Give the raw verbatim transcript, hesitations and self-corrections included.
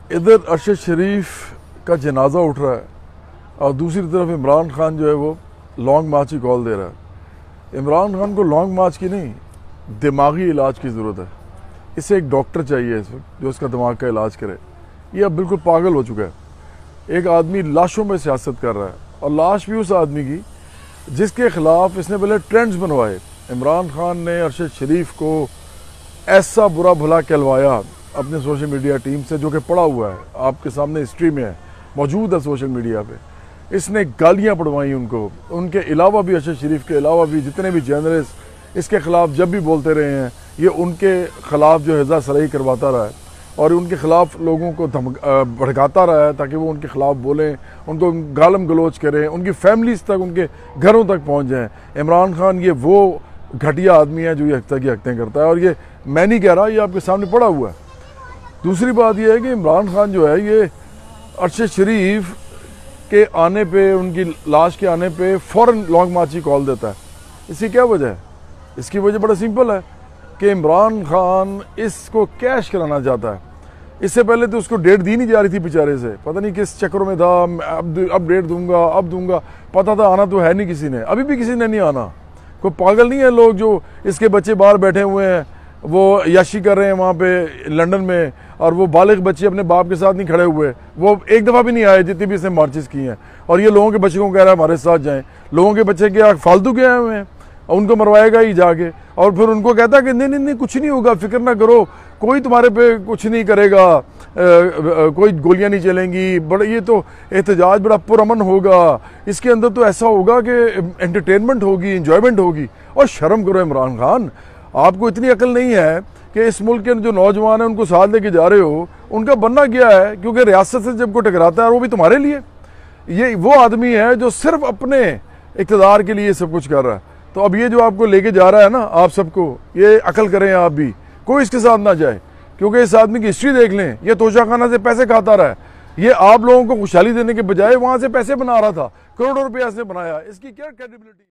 इधर अरशद शरीफ का जनाजा उठ रहा है और दूसरी तरफ इमरान खान जो है वो लॉन्ग मार्च की कॉल दे रहा है। इमरान खान को लॉन्ग मार्च की नहीं, दिमागी इलाज की ज़रूरत है। इसे एक डॉक्टर चाहिए इस वक्त जो इसका दिमाग का इलाज करे। ये अब बिल्कुल पागल हो चुका है। एक आदमी लाशों में सियासत कर रहा है और लाश भी उस आदमी की जिसके खिलाफ इसने पहले ट्रेंड्स बनवाए। इमरान खान ने अरशद शरीफ को ऐसा बुरा भला कहलवाया अपने सोशल मीडिया टीम से, जो कि पड़ा हुआ है आपके सामने, हिस्ट्री में है, मौजूद है सोशल मीडिया पे। इसने गालियां पड़वाई उनको। उनके अलावा भी, अरशद शरीफ के अलावा भी जितने भी जर्नलिस्ट इसके खिलाफ जब भी बोलते रहे हैं, ये उनके खिलाफ जो हिज़ा सराई करवाता रहा है और उनके खिलाफ लोगों को भड़काता रहा है ताकि वो उनके खिलाफ बोलें, उनको गालम गलोच करें, उनकी फैमिलीज तक, उनके घरों तक पहुंच जाएं। इमरान खान ये वो घटिया आदमी है जो ये हफ्ता की हकतें करता है और ये मैं नहीं कह रहा, ये आपके सामने पड़ा हुआ है। दूसरी बात यह है कि इमरान खान जो है ये अरशद शरीफ के आने पे, उनकी लाश के आने पे फ़ौरन लॉन्ग मार्च की कॉल देता है। इसकी क्या वजह है? इसकी वजह बड़ा सिंपल है कि इमरान खान इसको कैश कराना चाहता है। इससे पहले तो उसको डेट दी नहीं जा रही थी बेचारे से, पता नहीं किस चक्करों में था। अब अब डेट दूंगा, अब दूंगा, पता था आना तो है नहीं किसी ने, अभी भी किसी ने नहीं आना। कोई पागल नहीं है लोग जो इसके बच्चे बाहर बैठे हुए हैं, वो याशी कर रहे हैं वहाँ पे लंदन में, और वो बालिग बच्चे अपने बाप के साथ नहीं खड़े हुए, वो एक दफ़ा भी नहीं आए जितनी भी इसने मार्चेस की हैं। और ये लोगों के बच्चे को कह रहा है हमारे साथ जाएं। लोगों के बच्चे क्या फालतू के आए हुए हैं, उनको मरवाएगा ही जाके, और फिर उनको कहता है कि नहीं नहीं नहीं कुछ नहीं होगा, फिक्र ना करो, कोई तुम्हारे पे कुछ नहीं करेगा, आ, आ, कोई गोलियां नहीं चलेंगी, बड़ा ये तो एहतजाज बड़ा पुरअमन होगा, इसके अंदर तो ऐसा होगा कि एंटरटेनमेंट होगी, इंजॉयमेंट होगी। और शर्म करो इमरान खान, आपको इतनी अकल नहीं है कि इस मुल्क के जो नौजवान हैं उनको साथ लेके जा रहे हो। उनका बनना क्या है? क्योंकि रियासत से जब कोई टकराता है, वो भी तुम्हारे लिए। ये वो आदमी है जो सिर्फ अपने इक़्तिदार के लिए सब कुछ कर रहा है। तो अब ये जो आपको लेके जा रहा है ना, आप सबको, ये अकल करें आप भी, कोई इसके साथ ना जाए। क्योंकि इस आदमी की हिस्ट्री देख लें, ये तोशाखाना से पैसे खाता रहा है, ये आप लोगों को खुशहाली देने के बजाय वहां से पैसे बना रहा था, करोड़ों रुपया इसने बनाया। इसकी क्या क्रेडिबिलिटी?